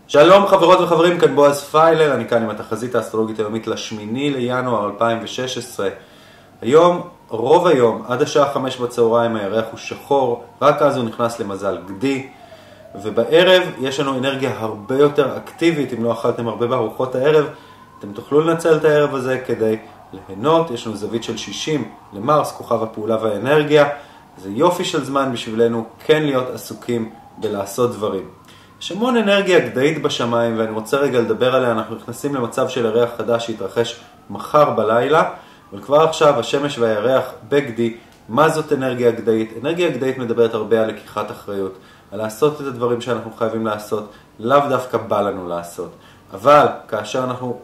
שלום חברות וחברים, כאן בועז פיילר, אני כאן עם התחזית האסטרולוגית היומית לשמיני לינואר 2016. היום, רוב היום, עד השעה 5 בצהריים הירח הוא שחור, רק אז הוא נכנס למזל גדי, ובערב יש לנו אנרגיה הרבה יותר אקטיבית. אם לא אכלתם הרבה בארוחות הערב, אתם תוכלו לנצל את הערב הזה כדי ליהנות. יש לנו זווית של 60 למרס, כוכב הפעולה והאנרגיה. זה יופי של זמן בשבילנו כן להיות עסוקים בלעשות דברים. יש המון אנרגיה גדאית בשמיים, ואני רוצה רגע לדבר עליה. אנחנו נכנסים למצב של ירח חדש שיתרחש מחר בלילה, אבל כבר עכשיו השמש והירח בגדי. מה זאת אנרגיה גדאית? אנרגיה גדאית מדברת הרבה על לקיחת אחריות, על לעשות את הדברים שאנחנו חייבים לעשות, לאו דווקא בא לנו לעשות. אבל כאשר אנחנו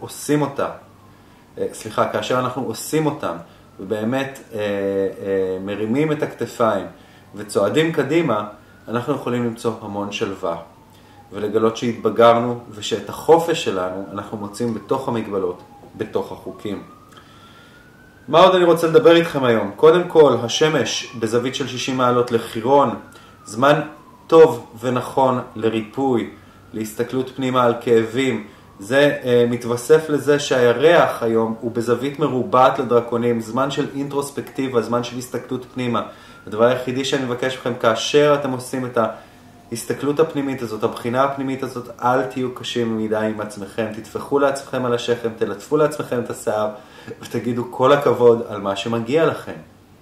עושים אותם, ובאמת מרימים את הכתפיים וצועדים קדימה, אנחנו יכולים למצוא המון שלווה. ולגלות שהתבגרנו ושאת החופש שלנו אנחנו מוצאים בתוך המגבלות, בתוך החוקים. מה עוד אני רוצה לדבר איתכם היום? קודם כל, השמש בזווית של 60 מעלות לחירון, זמן טוב ונכון לריפוי, להסתכלות פנימה על כאבים. זה מתווסף לזה שהירח היום הוא בזווית מרובעת לדרקונים, זמן של אינטרוספקטיבה, זמן של הסתכלות פנימה. הדבר היחידי שאני מבקש מכם, כאשר אתם עושים את ההסתכלות הפנימית הזאת, הבחינה הפנימית הזאת, אל תהיו קשים מדי עם עצמכם, תטפחו לעצמכם על השכם, תלטפו לעצמכם את השיער, ותגידו כל הכבוד על מה שמגיע לכם.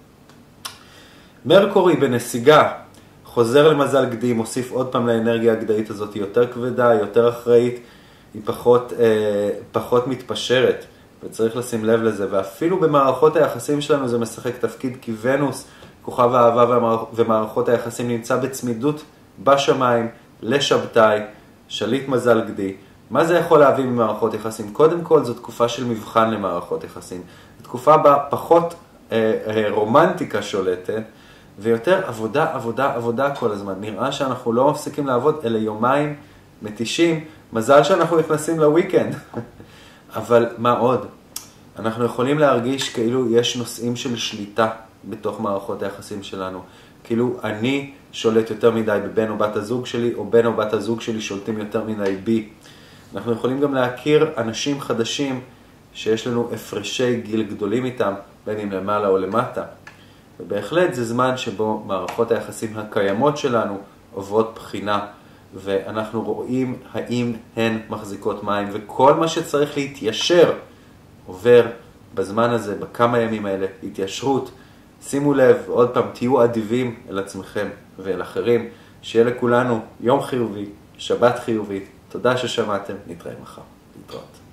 מרקורי בנסיגה, חוזר למזל גדי, מוסיף עוד פעם לאנרגיה הגדאית הזאת, היא יותר כבדה, יותר אחראית, היא פחות מתפשרת, וצריך לשים לב לזה. ואפילו במערכות היחסים שלנו זה משחק תפקיד, כי ונוס, כוכב האהבה ומערכות היחסים, נמצא בצמידות בשמיים לשבתאי, שליט מזל גדי. מה זה יכול להביא ממערכות יחסים? קודם כל, זו תקופה של מבחן למערכות יחסים. זו תקופה בה פחות רומנטיקה שולטת, ויותר עבודה כל הזמן. נראה שאנחנו לא מפסיקים לעבוד, אלה יומיים מתישים. מזל שאנחנו נכנסים לוויקנד. אבל מה עוד? אנחנו יכולים להרגיש כאילו יש נושאים של שליטה בתוך מערכות היחסים שלנו. כאילו אני שולט יותר מדי בבן או בת הזוג שלי, או בן או בת הזוג שלי שולטים יותר מדי בי. אנחנו יכולים גם להכיר אנשים חדשים שיש לנו הפרשי גיל גדולים איתם, בין אם למעלה או למטה. ובהחלט זה זמן שבו מערכות היחסים הקיימות שלנו עוברות בחינה, ואנחנו רואים האם הן מחזיקות מים, וכל מה שצריך להתיישר עובר בזמן הזה, בכמה ימים האלה, התיישרות. שימו לב, עוד פעם, תהיו אדיבים אל עצמכם ואל אחרים. שיהיה לכולנו יום חיובי, שבת חיובית. תודה ששמעתם, נתראה מחר. להתראות.